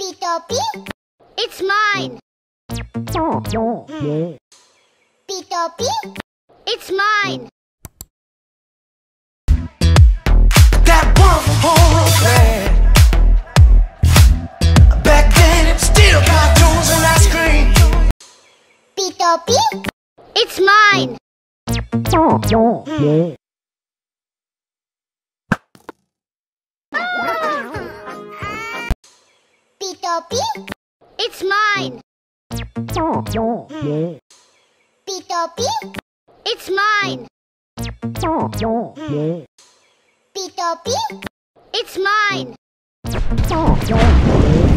Peppa Pig, it's mine. Peppa Pig, it's mine. That one horror plan. Back then it still got toes and ice cream. Peppa Pig, it's mine. Peppa Pig, it's mine. Peppa Pig, it's mine. Peppa Pig, it's mine.